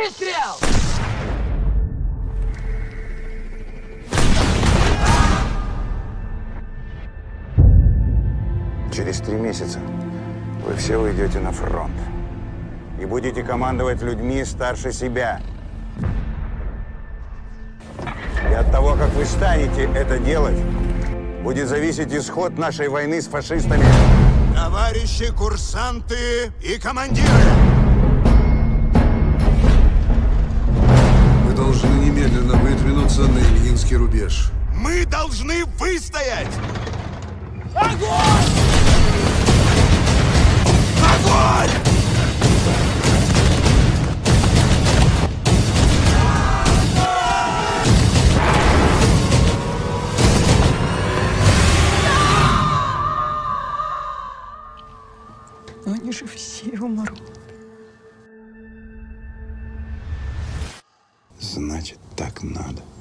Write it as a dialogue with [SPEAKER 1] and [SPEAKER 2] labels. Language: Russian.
[SPEAKER 1] Выстрел!
[SPEAKER 2] Через 3 месяца вы все уйдете на фронт и будете командовать людьми старше себя. И от того, как вы станете это делать, будет зависеть исход нашей войны с фашистами.
[SPEAKER 3] Товарищи курсанты и командиры!
[SPEAKER 4] Мы должны немедленно выдвинуться на Ильинский рубеж.
[SPEAKER 3] Мы должны выстоять!
[SPEAKER 1] Огонь!
[SPEAKER 3] Огонь!
[SPEAKER 5] Но они же все умрут.
[SPEAKER 2] Значит, так надо.